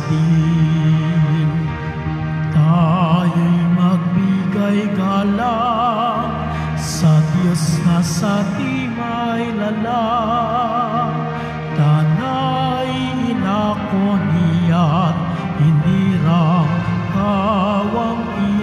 din. Tayo'y magbigay galang sa Diyos na sa timay lalang. Tanay inako niya't hinirang kawang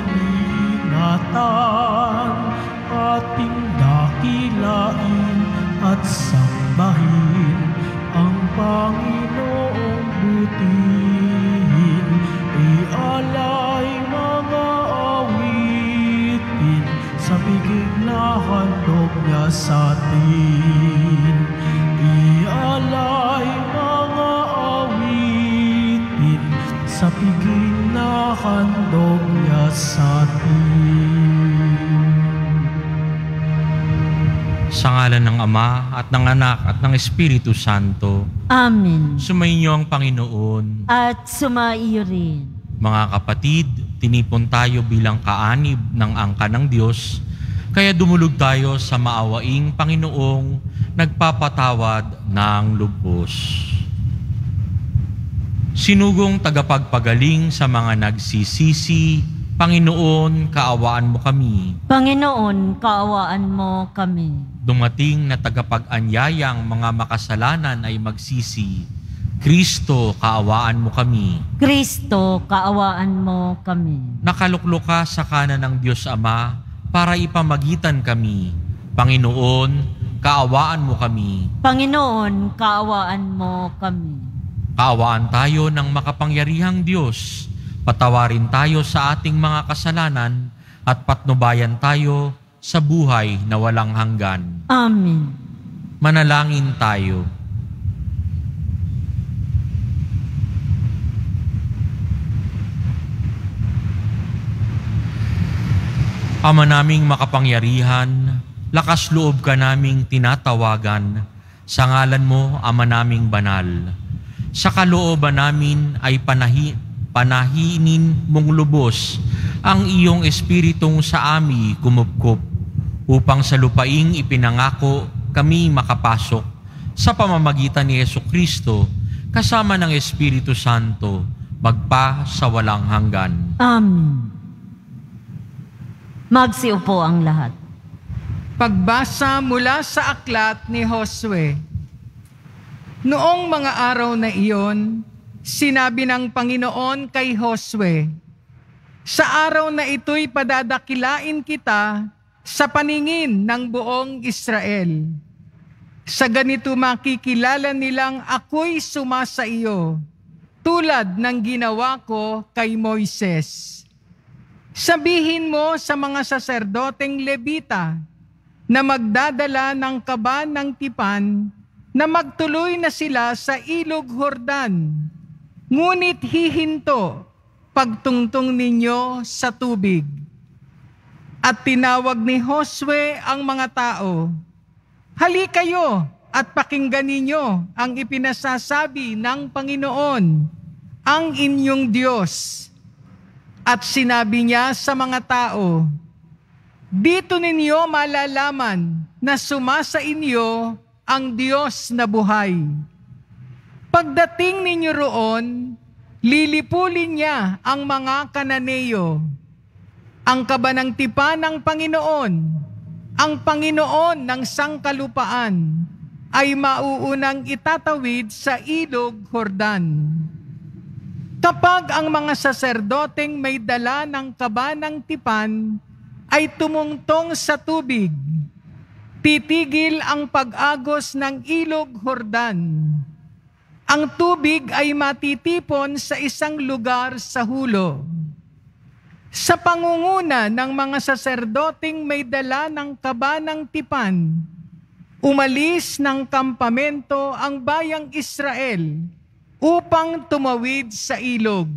iningatan. Ating dakilain at sambahin ang Panginoong butihin. Ialay mga awitin sa bigig na handog niya sa atin. Ialay mga awitin sa bigig na handog niya sa atin. Sa ngalan ng Ama at ng Anak at ng Espiritu Santo. Amen. Sumainyo ang Panginoon. At sumaiyo rin. Mga kapatid, tinipon tayo bilang kaanib ng angka ng Diyos, kaya dumulog tayo sa maawaing Panginoong nagpapatawad ng lubos. Sinugong tagapagpagaling sa mga nagsisisi, Panginoon, kaawaan mo kami. Panginoon, kaawaan mo kami. Dumating na tagapag-anyayang mga makasalanan ay magsisi. Kristo, kaawaan mo kami. Kristo, kaawaan mo kami. Nakaluklok ka sa kanan ng Diyos Ama para ipamagitan kami. Panginoon, kaawaan mo kami. Panginoon, kaawaan mo kami. Kaawaan tayo ng makapangyarihang Diyos. Patawarin tayo sa ating mga kasalanan at patnubayan tayo sa buhay na walang hanggan. Amen. Manalangin tayo. Ama naming makapangyarihan, lakas loob ka naming tinatawagan, sa ngalan mo, Ama naming banal. Sa kalooban namin ay panahinin mong lubos ang iyong espiritong sa ami kumupkup, upang sa lupaing ipinangako kami makapasok sa pamamagitan ni Jesucristo kasama ng Espiritu Santo magpa sa walang hanggan. Amen. Magsiupo ang lahat. Pagbasa mula sa aklat ni Josue. Noong mga araw na iyon, sinabi ng Panginoon kay Josue, "Sa araw na ito'y padadakilain kita sa paningin ng buong Israel. Sa ganito makikilala nilang ako'y sumasa iyo, tulad ng ginawa ko kay Moises. Sabihin mo sa mga saserdoteng Levita na magdadala ng kaba ng tipan na magtuloy na sila sa ilog Jordan. Ngunit hihinto pagtungtong ninyo sa tubig." At tinawag ni Josue ang mga tao, "Halika kayo at pakinggan ninyo ang ipinasasabi ng Panginoon, ang inyong Diyos." At sinabi niya sa mga tao, "Dito ninyo malalaman na sumasa inyo ang Diyos na buhay. Pagdating ninyo roon, lilipulin niya ang mga Kananeo. Ang kaba ng tipan ng Panginoon, ang Panginoon ng sangkalupaan, ay mauunang itatawid sa ilog Jordan. Kapag ang mga saserdoteng may dala ng kaba ng tipan ay tumungtong sa tubig, titigil ang pag-agos ng ilog Jordan. Ang tubig ay matitipon sa isang lugar sa hulo. Sa pangunguna ng mga saserdoteng may dala ng kaba ng tipan, umalis ng kampamento ang bayang Israel upang tumawid sa ilog.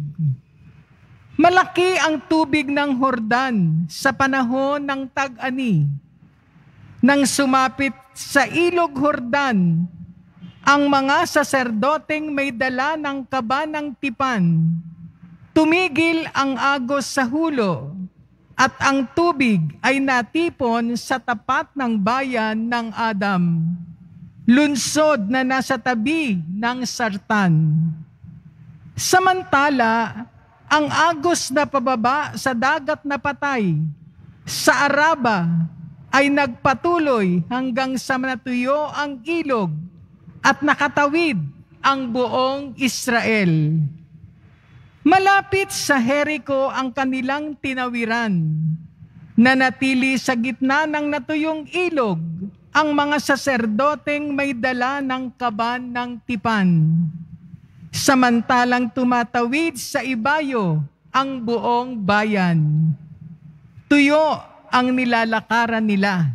Malaki ang tubig ng Jordan sa panahon ng tag-ani. Nang sumapit sa ilog Jordan, ang mga saserdoteng may dala ng kaba ng tipan, tumigil ang agos sa hulo at ang tubig ay natipon sa tapat ng bayan ng Adam, lunsod na nasa tabi ng Sartan. Samantala, ang agos na pababa sa dagat na patay sa Araba ay nagpatuloy hanggang sa natuyo ang ilog at nakatawid ang buong Israel. Malapit sa Jericho ang kanilang tinawiran. Nanatili sa gitna ng natuyong ilog ang mga saserdoteng may dala ng kaban ng tipan. Samantalang tumatawid sa ibayo ang buong bayan. Tuyo ang nilalakaran nila.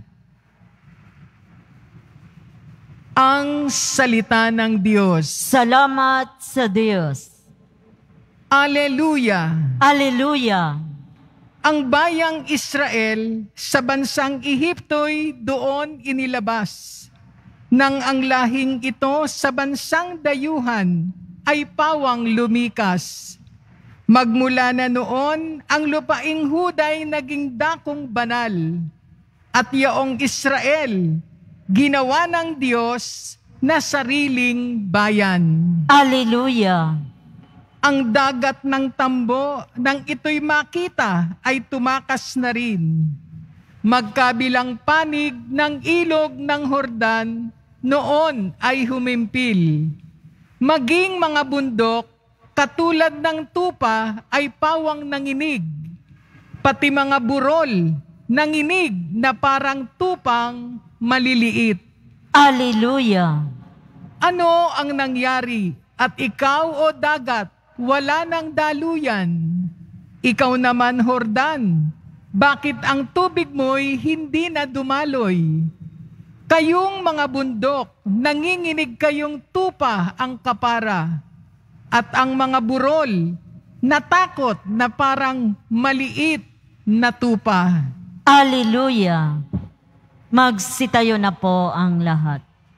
Ang salita ng Diyos. Salamat sa Diyos. Alleluia! Alleluia! Ang bayang Israel sa bansang Ehipto'y doon inilabas. Nang ang lahing ito sa bansang dayuhan ay pawang lumikas. Magmula na noon, ang lupaing Huday naging dakong banal. At yaong Israel, ginawa ng Diyos na sariling bayan. Alleluia! Ang dagat ng tambo nang ito'y makita ay tumakas na rin. Magkabilang panig ng ilog ng Hordan noon ay humimpil. Maging mga bundok katulad ng tupa ay pawang nanginig. Pati mga burol nanginig na parang tupang maliliit. Alleluia! Ano ang nangyari? At ikaw o dagat, wala nang daluyan. Ikaw naman, Hordan, bakit ang tubig mo'y hindi na dumaloy? Kayong mga bundok, nanginginig kayong tupa ang kapara. At ang mga burol, natakot na parang maliit na tupa. Alleluia! Magsitayo na po ang lahat.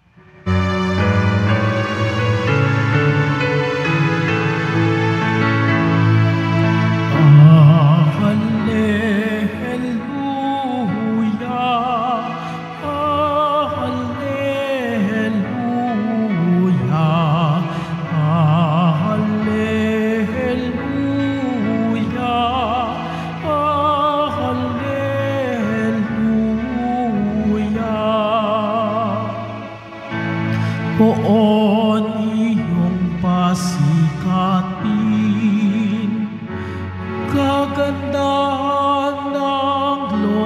Poon iyong pasikatin, kagandahan ng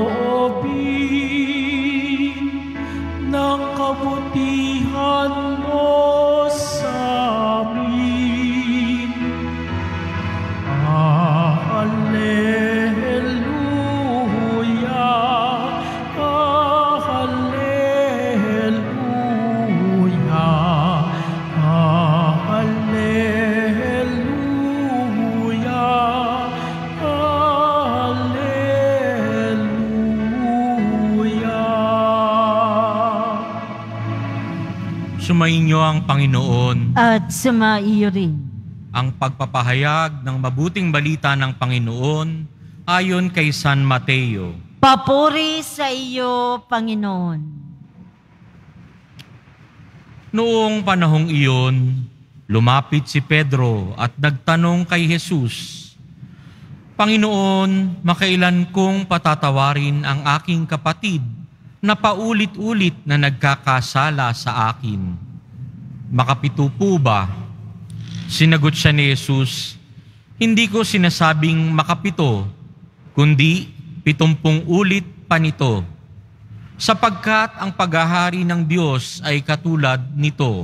loobin, ng kabutihan mo sa amin. Hallelujah, Sumainyo ang Panginoon. At sumaiyo rin. Ang pagpapahayag ng mabuting balita ng Panginoon ayon kay San Mateo. Papuri sa iyo, Panginoon. Noong panahong iyon, lumapit si Pedro at nagtanong kay Jesus, Panginoon, makailan kong patatawarin ang aking kapatid na paulit-ulit na nagkakasala sa akin? Makapito po ba? Sinagot siya ni Jesus, hindi ko sinasabing makapito, kundi 70 ulit pa nito. Sapagkat ang paghahari ng Diyos ay katulad nito.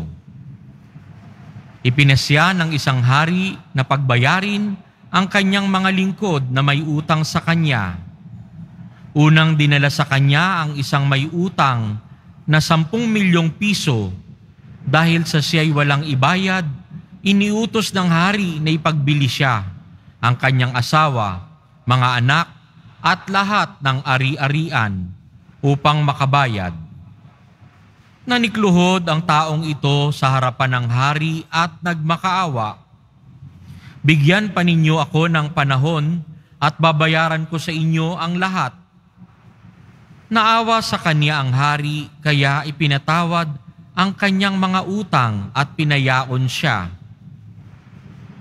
Ipinasya ng isang hari na pagbayarin ang kanyang mga lingkod na may utang sa kanya. Unang dinala sa kanya ang isang may utang na 10 milyong piso. Dahil sa siya'y walang ibayad, iniutos ng hari na ipagbili siya, ang kanyang asawa, mga anak, at lahat ng ari-arian upang makabayad. Nanikluhod ang taong ito sa harapan ng hari at nagmakaawa. Bigyan pa ninyo ako ng panahon at babayaran ko sa inyo ang lahat. Naawa sa kanya ang hari, kaya ipinatawad ang kanyang mga utang at pinayaon siya.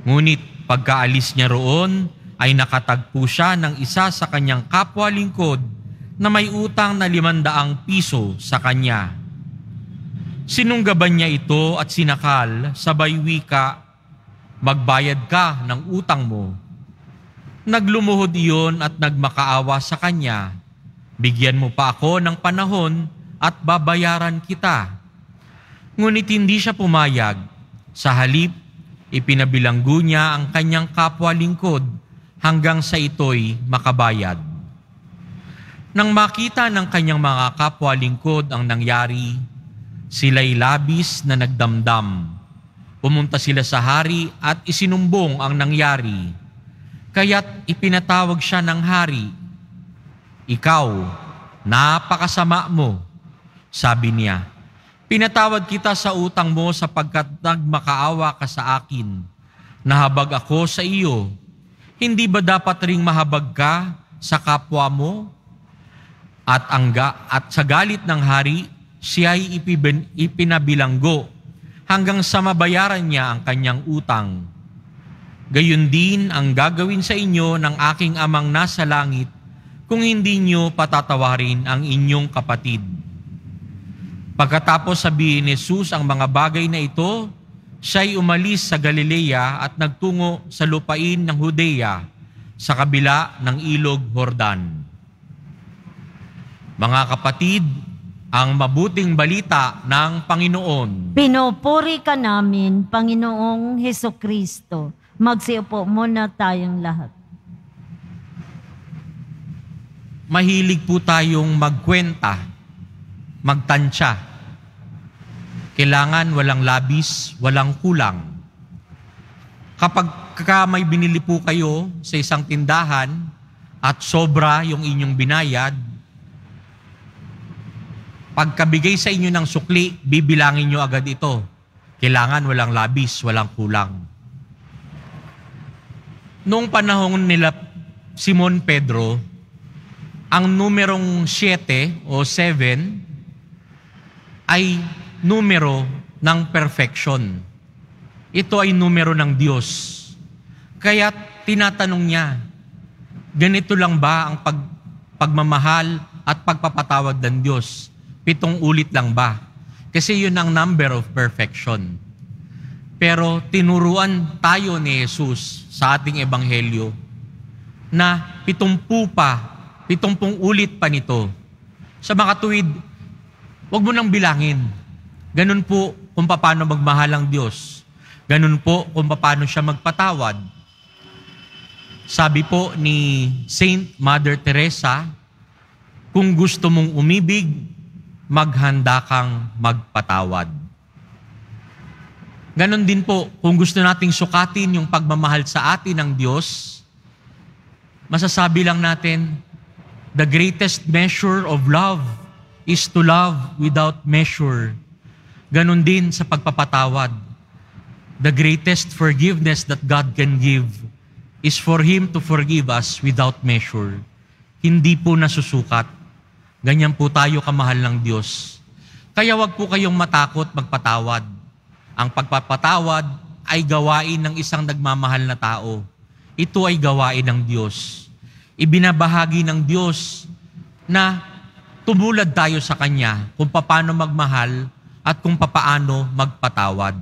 Ngunit pagkaalis niya roon, ay nakatagpo siya ng isa sa kanyang kapwa lingkod na may utang na 500 piso sa kanya. Sinunggaban niya ito at sinakal, sabay wika, "Magbayad ka ng utang mo." Naglumuhod iyon at nagmakaawa sa kanya, "Bigyan mo pa ako ng panahon at babayaran kita." Ngunit hindi siya pumayag. Sa halip, ipinabilanggo niya ang kanyang kapwa lingkod hanggang sa ito'y makabayad. Nang makita ng kanyang mga kapwa lingkod ang nangyari, sila'y labis na nagdamdam. Pumunta sila sa hari at isinumbong ang nangyari. Kaya't ipinatawag siya ng hari. "Ikaw, napakasama mo," sabi niya. "Pinatawad kita sa utang mo sapagkat nagmakaawa ka sa akin. Nahabag ako sa iyo. Hindi ba dapat ring mahabag ka sa kapwa mo?" At sa galit ng hari, siya'y ipinabilanggo hanggang sa mabayaran niya ang kanyang utang. "Gayon din ang gagawin sa inyo ng aking amang nasa langit kung hindi niyo patatawarin ang inyong kapatid." Pagkatapos sabihin ni Jesus ang mga bagay na ito, siya'y umalis sa Galilea at nagtungo sa lupain ng Judea sa kabila ng ilog Jordan. Mga kapatid, ang mabuting balita ng Panginoon. Pinupuri ka namin, Panginoong Hesukristo. Magsiupo muna tayong lahat. Mahilig po tayong magkwenta, magtansya. Kailangan walang labis, walang kulang. Kapag may binili po kayo sa isang tindahan at sobra yung inyong binayad, pagkabigay sa inyo ng sukli, bibilangin nyo agad ito. Kailangan walang labis, walang kulang. Noong panahon nila Simon Pedro, ang numerong 7 o 7 ay numero ng perfection. Ito ay numero ng Diyos. Kaya tinatanong niya, ganito lang ba ang pagmamahal at pagpapatawad ng Diyos? 7 ulit lang ba? Kasi yun ang number of perfection. Pero tinuruan tayo ni Jesus sa ating ebanghelyo na 70 ulit pa nito. Sa mga tuwid, huwag mo nang bilangin. Ganun po kung paano magmahal ang Diyos. Ganun po kung paano siya magpatawad. Sabi po ni Saint Mother Teresa, kung gusto mong umibig, maghanda kang magpatawad. Ganon din po, kung gusto nating sukatin yung pagmamahal sa atin ng Diyos, masasabi lang natin, the greatest measure of love is to love without measure. Ganon din sa pagpapatawad. The greatest forgiveness that God can give is for Him to forgive us without measure. Hindi po nasusukat. Ganyan po tayo kamahal ng Diyos. Kaya wag po kayong matakot magpatawad. Ang pagpapatawad ay gawain ng isang nagmamahal na tao. Ito ay gawain ng Diyos. Ibinabahagi ng Diyos na tumulad tayo sa Kanya kung paano magmahal at kung paano magpatawad.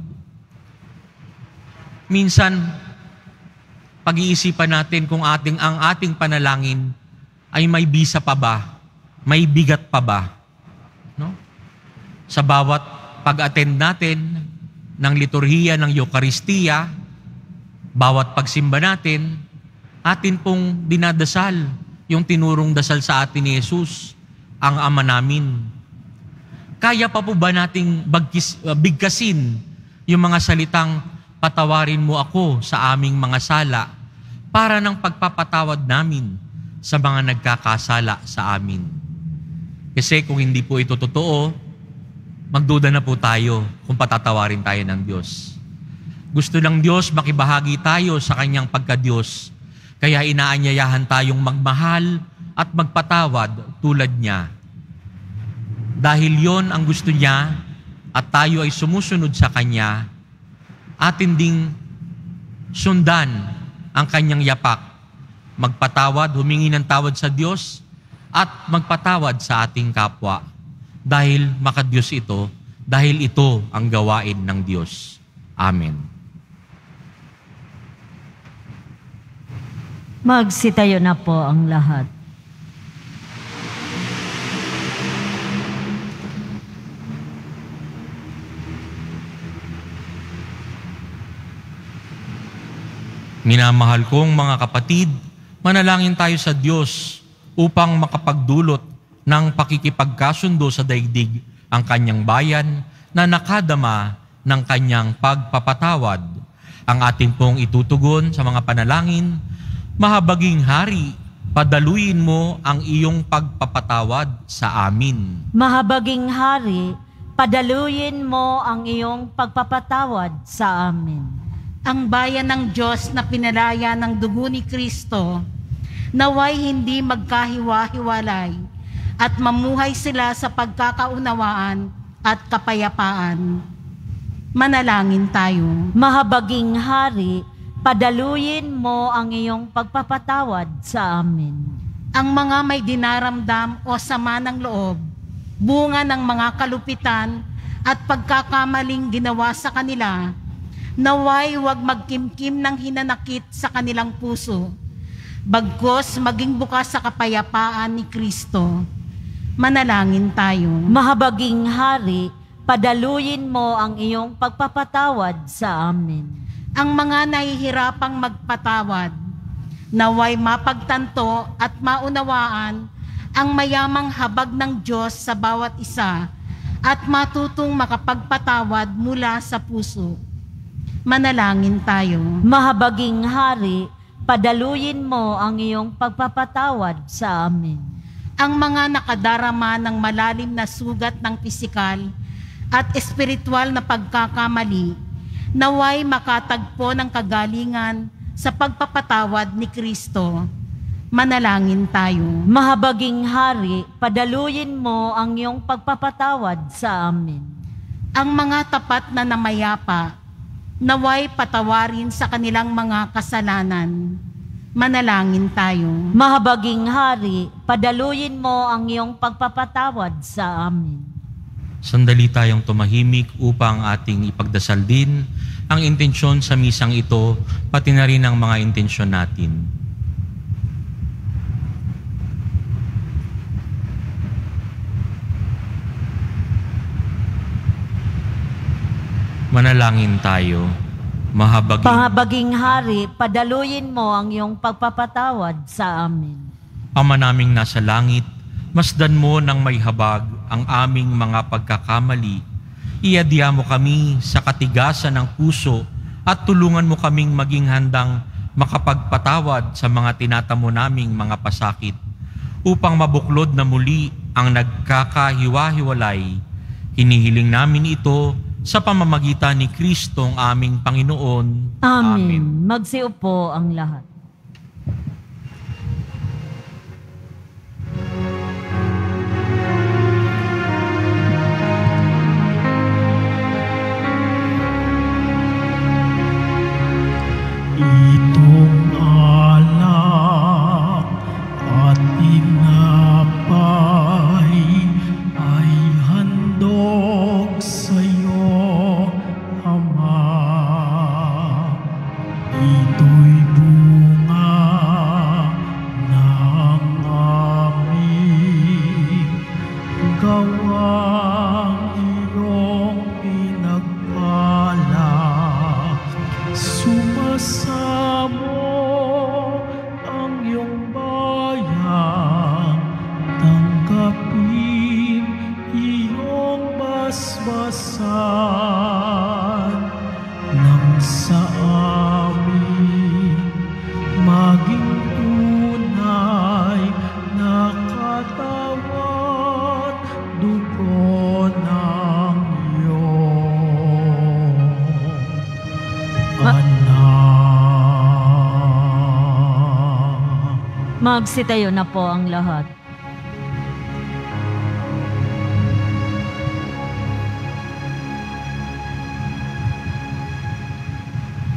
Minsan, pag-iisipan natin kung ang ating panalangin ay may bisa pa ba? May bigat pa ba? No? Sa bawat pag-attend natin ng liturhiya ng Eucharistia, bawat pagsimba natin, atin pong dinadasal yung tinurong dasal sa atin ni Jesus, ang Ama namin. Kaya pa po ba nating bigkasin yung mga salitang, patawarin mo ako sa aming mga sala, para ng pagpapatawad namin sa mga nagkakasala sa amin? Kasi kung hindi po ito totoo, magduda na po tayo kung patatawarin tayo ng Diyos. Gusto ng Diyos makibahagi tayo sa Kanyang pagka-Diyos, kaya inaanyayahan tayong magmahal at magpatawad tulad niya. Dahil yon ang gusto niya at tayo ay sumusunod sa Kanya, atin ding sundan ang kanyang yapak, magpatawad, humingi ng tawad sa Diyos, at magpatawad sa ating kapwa. Dahil makadiyos ito, dahil ito ang gawain ng Diyos. Amen. Magsitayo na po ang lahat. Minamahal kong mga kapatid, manalangin tayo sa Diyos upang makapagdulot ng pakikipagkasundo sa daigdig ang kanyang bayan na nakadama ng kanyang pagpapatawad. Ang ating pong itutugon sa mga panalangin, Mahabaging Hari, padaluyin mo ang iyong pagpapatawad sa amin. Mahabaging Hari, padaluyin mo ang iyong pagpapatawad sa amin. Ang bayan ng Diyos na pinalaya ng dugo ni Kristo, naway hindi magkahiwa-hiwalay at mamuhay sila sa pagkakaunawaan at kapayapaan. Manalangin tayo. Mahabaging Hari, padaluyin mo ang iyong pagpapatawad sa amin. Ang mga may dinaramdam o sama ng loob, bunga ng mga kalupitan at pagkakamaling ginawa sa kanila, naway huwag magkimkim ng hinanakit sa kanilang puso, bagkus maging bukas sa kapayapaan ni Kristo. Manalangin tayo. Mahabaging Hari, padaluyin mo ang iyong pagpapatawad sa amin. Ang mga nahihirapang magpatawad, naway mapagtanto at maunawaan ang mayamang habag ng Diyos sa bawat isa at matutong makapagpatawad mula sa puso. Manalangin tayo. Mahabaging Hari, padaluyin mo ang iyong pagpapatawad sa amin. Ang mga nakadarama ng malalim na sugat ng pisikal at espiritual na pagkakamali, naway makatagpo ng kagalingan sa pagpapatawad ni Kristo. Manalangin tayo. Mahabaging Hari, padaluyin mo ang iyong pagpapatawad sa amin. Ang mga tapat na namayapa, naway patawarin sa kanilang mga kasalanan. Manalangin tayo. Mahabaging Hari, padaluyin mo ang iyong pagpapatawad sa amin. Sandali tayong tumahimik upang ating ipagdasal din ang intensyon sa misang ito, pati na rin ang mga intensyon natin. Manalangin tayo. Mahabaging Hari, padaluyin mo ang iyong pagpapatawad sa amin. Ama naming nasa langit, masdan mo ng may habag ang aming mga pagkakamali. Iadya mo kami sa katigasan ng puso at tulungan mo kaming maging handang makapagpatawad sa mga tinatamo naming mga pasakit upang mabuklod na muli ang nagkakahiwa-hiwalay. Hinihiling namin ito sa pamamagitan ni Kristong aming Panginoon. Amen. Magsiupo ang lahat. Itong alak at tinapay ay handog sa'yo, Ama. Ito'y bunga ng aming gawang iyong pinagpala. Sumasamo ang iyong bayan, tanggapin iyong basbasan, nang sa amin maging tunay na katawan, dugo ng iyong anak. Magsitayo na po ang lahat.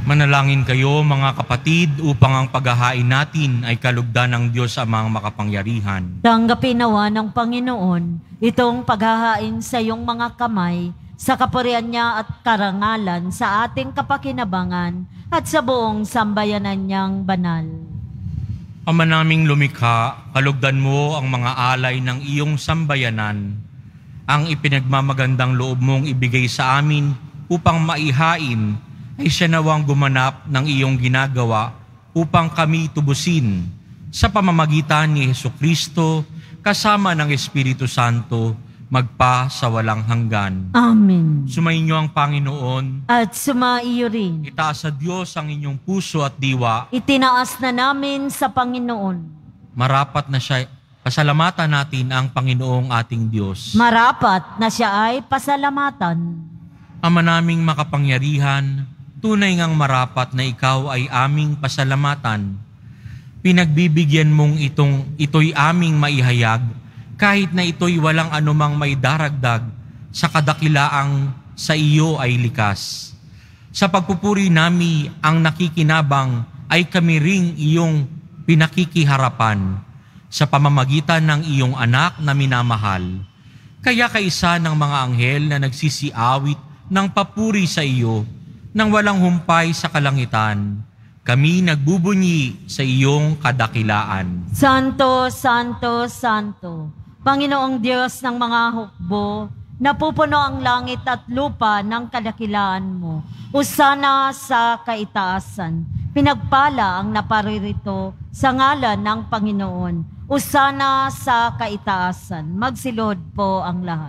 Manalangin kayo mga kapatid upang ang paghahain natin ay kalugdan ng Diyos Amang makapangyarihan. Tanggapin nawa ng Panginoon itong paghahain sa iyong mga kamay sa kapurihan niya at karangalan sa ating kapakinabangan at sa buong sambayanan niyang banal. Ama naming lumikha, kalugdan mo ang mga alay ng iyong sambayanan, ang ipinagmamagandang loob mong ibigay sa amin upang maihain ay siya nawang gumanap ng iyong ginagawa upang kami tubusin sa pamamagitan ni Hesukristo kasama ng Espiritu Santo magpa sa walang hanggan. Amen. Sumainyo ang Panginoon. At sumaiyo rin. Itaas sa Diyos ang inyong puso at diwa. Itinaas na namin sa Panginoon. Marapat na siya, pasalamatan natin ang Panginoong ating Diyos. Marapat na siya ay pasalamatan. Ama naming makapangyarihan, tunay ngang marapat na ikaw ay aming pasalamatan. Pinagbibigyan mong ito'y aming maihayag, kahit na ito'y walang anumang may daragdag sa kadakilaang sa iyo ay likas. Sa pagpupuri nami ang nakikinabang ay kami ring iyong pinakikiharapan sa pamamagitan ng iyong anak na minamahal. Kaya kaisa ng mga anghel na nagsisiawit ng papuri sa iyo, nang walang humpay sa kalangitan, kami nagbubunyi sa iyong kadakilaan. Santo, Santo, Santo, Panginoong Diyos ng mga hukbo, napupuno ang langit at lupa ng kadakilaan mo. Usana sa kaitaasan, pinagpala ang naparirito sa ngalan ng Panginoon. Usana sa kaitaasan, magsilod po ang lahat.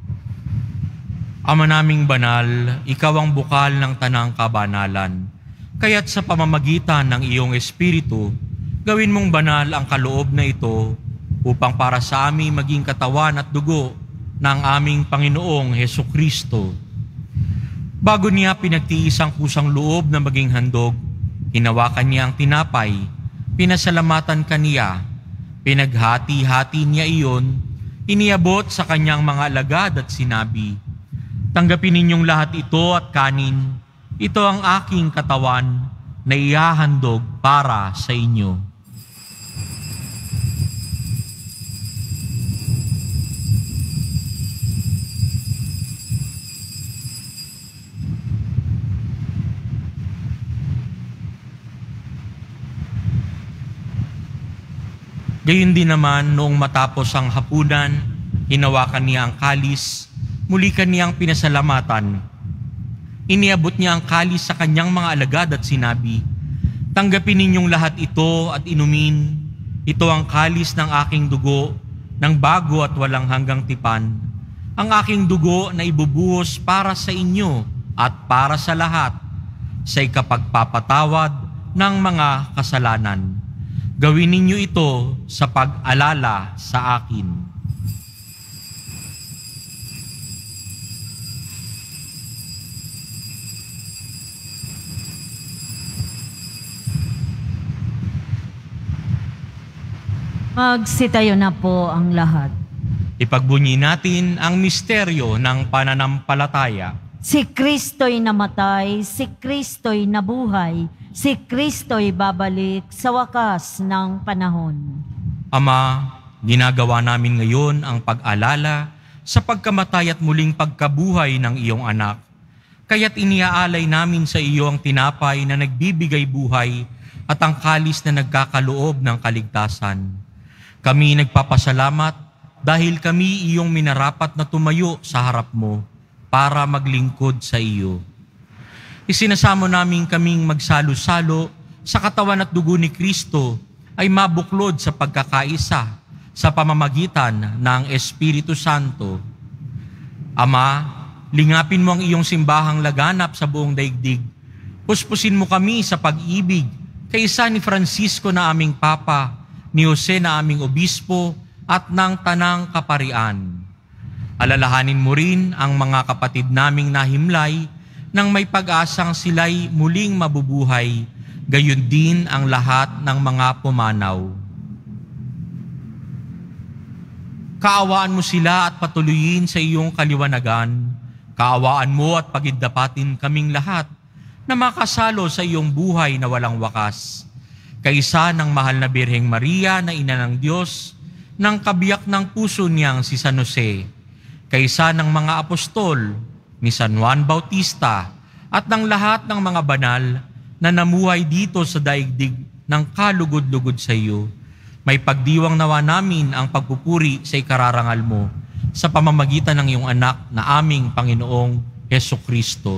Ama naming banal, ikaw ang bukal ng tanang kabanalan. Kaya't sa pamamagitan ng iyong Espiritu, gawin mong banal ang kaloob na ito upang para sa amin maging katawan at dugo ng aming Panginoong Hesukristo. Bago niya pinagtiis ang kusang loob na maging handog, hinawakan niya ang tinapay, pinasalamatan kaniya, pinaghati-hati niya iyon, iniabot sa kanyang mga alagad at sinabi, "Tanggapin ninyong lahat ito at kanin. Ito ang aking katawan na ihahandog para sa inyo." Gayon din naman noong matapos ang hapunan, hinawakan niya ang kalis, muli kaniyang pinasalamatan. Iniabot niya ang kalis sa kanyang mga alagad at sinabi, "Tanggapin ninyong lahat ito at inumin. Ito ang kalis ng aking dugo, ng bago at walang hanggang tipan. Ang aking dugo na ibubuhos para sa inyo at para sa lahat, sa ikapagpapatawad ng mga kasalanan. Gawin ninyo ito sa pag-alala sa akin." Magsitayo na po ang lahat. Ipagbunyi natin ang misteryo ng pananampalataya. Si Kristo'y namatay, si Kristo'y nabuhay, si Kristo'y babalik sa wakas ng panahon. Ama, ginagawa namin ngayon ang pag-alala sa pagkamatay at muling pagkabuhay ng iyong anak. Kaya't iniaalay namin sa iyo ang tinapay na nagbibigay buhay at ang kalis na nagkakaloob ng kaligtasan. Kami nagpapasalamat dahil kami iyong minarapat na tumayo sa harap mo para maglingkod sa iyo. Isinasamo namin kaming magsalo-salo sa katawan at dugo ni Kristo ay mabuklod sa pagkakaisa sa pamamagitan ng Espiritu Santo. Ama, lingapin mo ang iyong simbahang laganap sa buong daigdig. Puspusin mo kami sa pag-ibig kaysa ni Francisco na aming Papa, ni Jose na aming Obispo, at ng Tanang Kaparian. Alalahanin mo rin ang mga kapatid naming nahimlay nang may pag-asang sila'y muling mabubuhay, gayon din ang lahat ng mga pumanaw. Kaawaan mo sila at patuloyin sa iyong kaliwanagan. Kaawaan mo at pagiddapatin kaming lahat na makasalo sa iyong buhay na walang wakas. Kaysa ng mahal na Birheng Maria na ina ng Diyos, ng kabiyak ng puso niyang si San Jose, kaysa ng mga apostol, ni San Juan Bautista, at ng lahat ng mga banal na namuhay dito sa daigdig ng kalugod-lugod sa iyo, may pagdiwang nawa namin ang pagpupuri sa ikararangal mo sa pamamagitan ng iyong anak na aming Panginoong Hesukristo.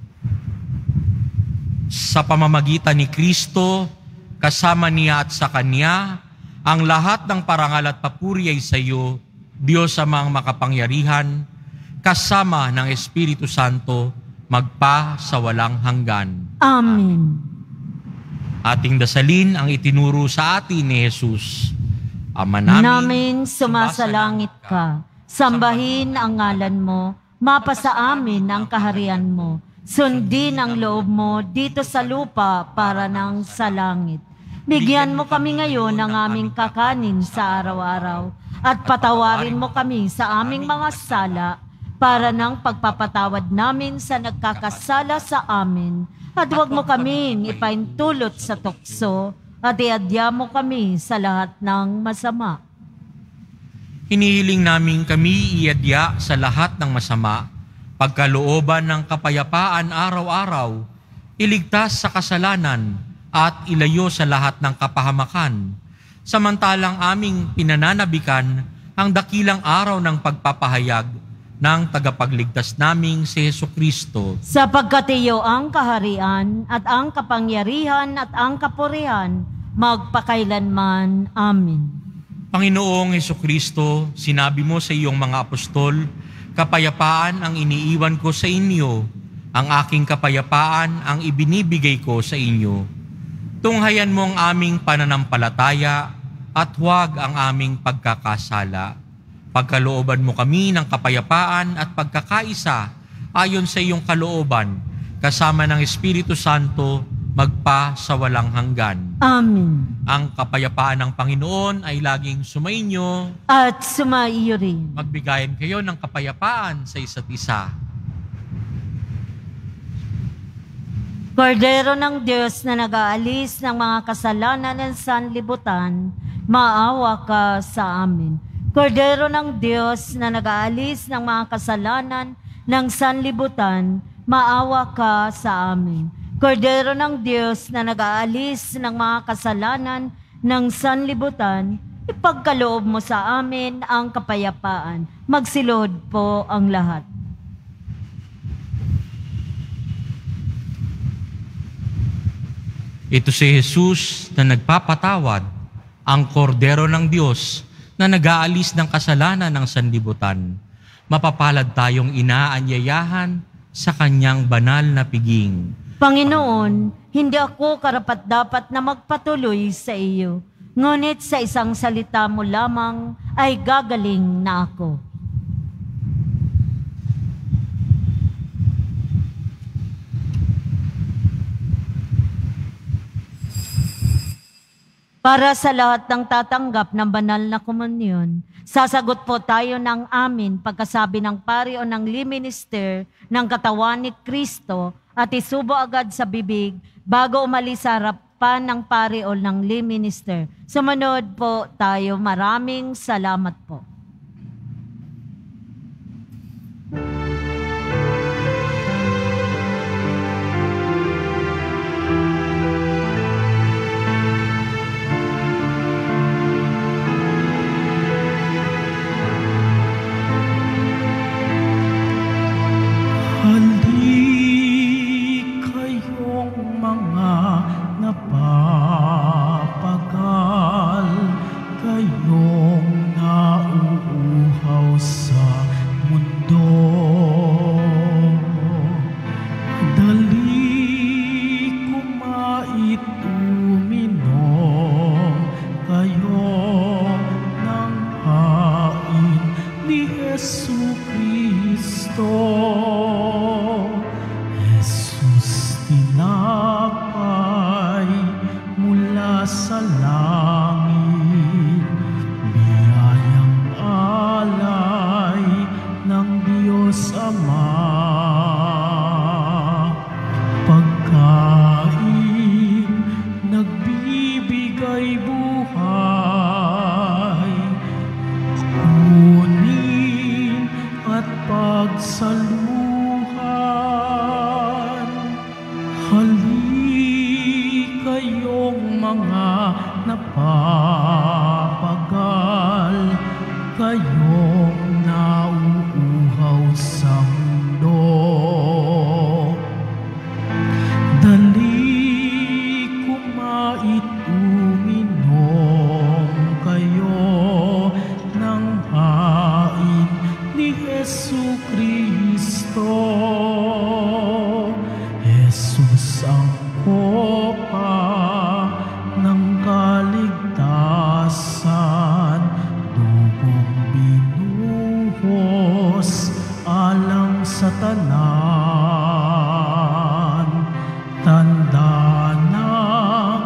Sa pamamagitan ni Kristo, kasama niya at sa Kanya, ang lahat ng parangal at papuri ay sa iyo, Diyos amang makapangyarihan, kasama ng Espiritu Santo, magpa sa walang hanggan. Amen. Ating dasalin ang itinuro sa atin ni Jesus. Ama Namin sumasalangit ka, sambahin ang ngalan mo, mapasa amin ang kaharian mo, sundin ang loob mo dito sa lupa para nang sa langit. Bigyan mo kami ngayon ng aming kakanin sa araw-araw at patawarin mo kami sa aming mga sala para ng pagpapatawad namin sa nagkakasala sa amin. At huwag mo kaming ipaintulot sa tukso at iadya mo kami sa lahat ng masama. Hinihiling namin kami iadya sa lahat ng masama, pagkalooban ng kapayapaan araw-araw, iligtas sa kasalanan at ilayo sa lahat ng kapahamakan, samantalang aming pinananabikan ang dakilang araw ng pagpapahayag ng tagapagligtas naming si Hesukristo. Sapagkat iyo ang kaharian at ang kapangyarihan at ang kapurihan magpakailanman. Amen. Panginoong Hesukristo, sinabi mo sa iyong mga apostol, kapayapaan ang iniiwan ko sa inyo, ang aking kapayapaan ang ibinibigay ko sa inyo. Tunghayan mo ang aming pananampalataya at huwag ang aming pagkakasala. Pagkalooban mo kami ng kapayapaan at pagkakaisa ayon sa iyong kalooban, kasama ng Espiritu Santo, magpa sa walang hanggan. Amen. Ang kapayapaan ng Panginoon ay laging sumainyo. At sumaiyo rin. Magbigayan kayo ng kapayapaan sa isa't isa. Kordero ng Diyos na nag-aalis ng mga kasalanan ng sanlibutan, maawa ka sa amin. Kordero ng Diyos na nag-aalis ng mga kasalanan ng sanlibutan, maawa ka sa amin. Kordero ng Diyos na nag-aalis ng mga kasalanan ng sanlibutan, ipagkaloob mo sa amin ang kapayapaan. Magsilod po ang lahat. Ito si Jesus na nagpapatawad, ang kordero ng Diyos na nag-aalis ng kasalanan ng sanlibutan. Mapapalad tayong inaanyayahan sa kanyang banal na piging. Panginoon, hindi ako karapat-dapat na magpatuloy sa iyo, ngunit sa isang salita mo lamang ay gagaling na ako. Para sa lahat ng tatanggap ng banal na komunyon, sasagot po tayo ng amin pagkasabi ng pari o ng liminister ng katawan ni Kristo at isubo agad sa bibig bago umalis sa harapan ng pari o ng liminister. Sumunod po tayo. Maraming salamat po. Pagka pagsaluhan. Hali kayong mga napapagal, kayong nauuhaw sa mundo. Dali kumait uminom kayo ng hain ni Jesucristo. Jesus ang kopa ng kaligtasan, dugong binuhos alang sa tanan. Tanda ng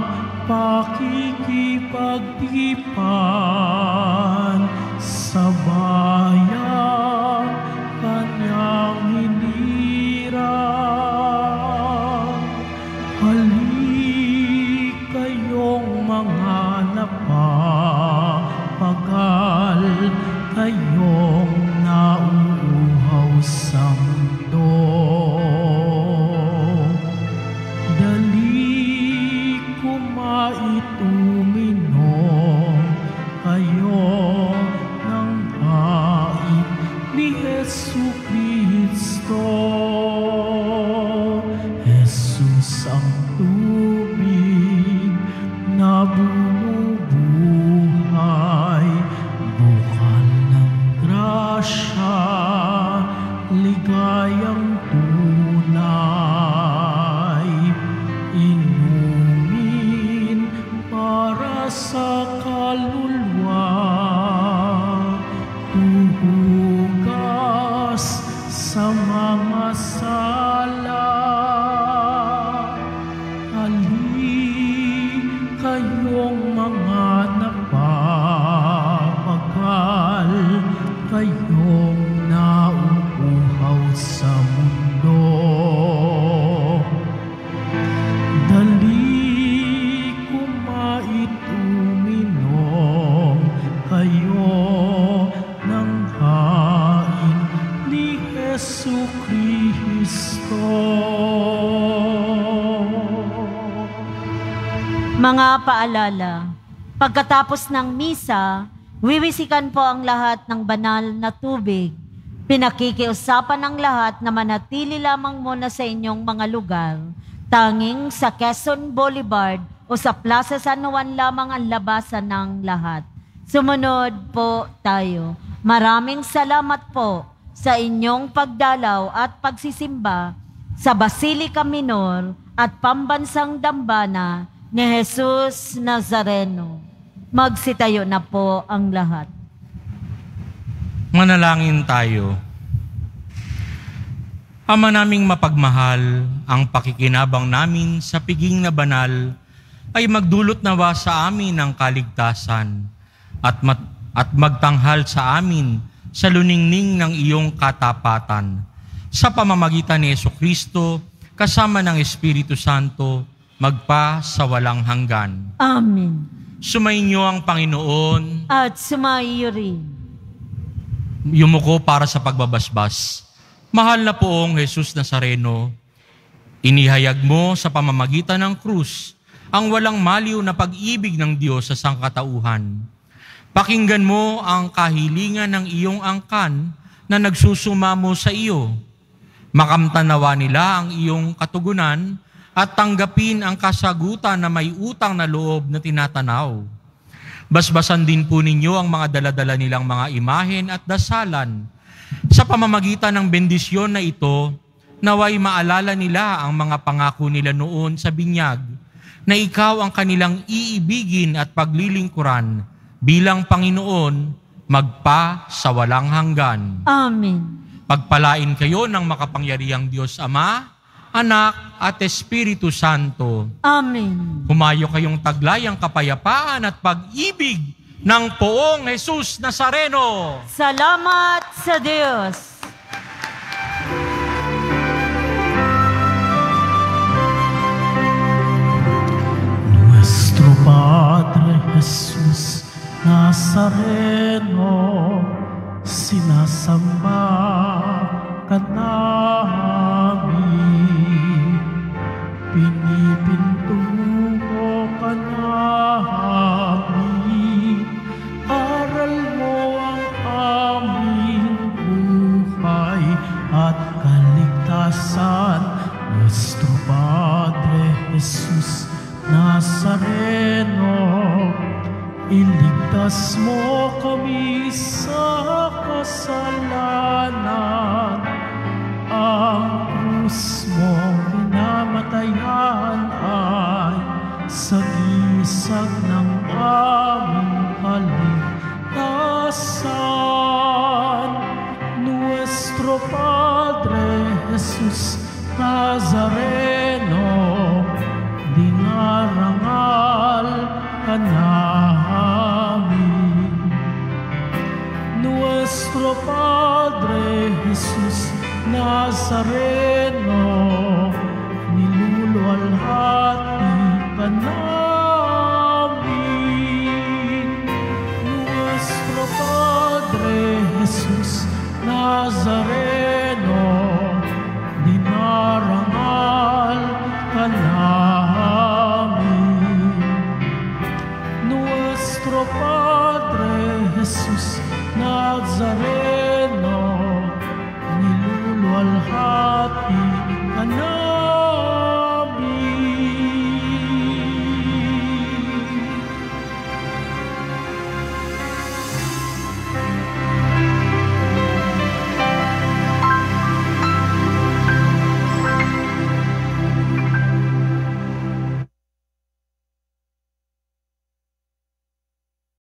pakikipagtipan sa bayang kanyang hinirang. Hali kayong mga napapagal, kayong nauuhaw sa mundo. Dali kumait uminom kayo ng hain ni Jesucristo. Jesus ang tubig na bumubuhay, bukal ng grasya, ligayang tunay. Inumin para sa kaluluwa, huhugas sa mga sala. Hali kayong mga napapagal, kayong nauuhaw sa mundo. Dali kumait uminom kayo ng hain ni Jesucristo. Mga paalala, pagkatapos ng misa, wiwisikan po ang lahat ng banal na tubig. Pinakikiusapan ng lahat na manatili lamang muna sa inyong mga lugar. Tanging sa Quezon Boulevard o sa Plaza San Juan lamang ang labasan ng lahat. Sumunod po tayo. Maraming salamat po sa inyong pagdalaw at pagsisimba sa Basilica Minor at Pambansang Dambana ni Jesus Nazareno. Magsitayo na po ang lahat. Manalangin tayo. Ama naming mapagmahal, ang pakikinabang namin sa piging na banal ay magdulot nawa sa amin ng kaligtasan at magtanghal sa amin sa luningning ng iyong katapatan. Sa pamamagitan ni Jesucristo, kasama ng Espiritu Santo, magpa sa walang hanggan. Amen. Sumainyo ang Panginoon. At sumaiyo rin. Yumuko para sa pagbabasbas. Mahal na poong Jesus Nazareno, inihayag mo sa pamamagitan ng krus ang walang maliw na pag-ibig ng Diyos sa sangkatauhan. Pakinggan mo ang kahilingan ng iyong angkan na nagsusumamo sa iyo. Makamtanawa nila ang iyong katugunan at tanggapin ang kasagutan na may utang na loob na tinatanaw. Basbasan din po ninyo ang mga daladala nilang mga imahen at dasalan. Sa pamamagitan ng bendisyon na ito, naway maalala nila ang mga pangako nila noon sa binyag, na ikaw ang kanilang iibigin at paglilingkuran bilang Panginoon, magpa sa walang hanggan. Amen. Pagpalain kayo ng makapangyarihang Diyos Ama, Anak at Espiritu Santo. Amen. Humayo kayong taglayang kapayapaan at pag-ibig ng poong Jesus Nazareno. Salamat sa Diyos. Nuestro Padre Jesus Nazareno, sinasamba ka namin, pinipintuho ka namin, aral mo ang aming buhay at kaligtasan. Nuestro Padre Jesus Nazareno, iligtas mo kami sa kasalanan. Ang krus mo pinamatayan ay sagisag ng aming kaligtasan. Nuestro Padre Jesus Nazareno, dinarangal ka namin. Nuestro Padre Jesus Nazareno, niluluwalhati ka namin. Nuestro Padre Jesus Nazareno,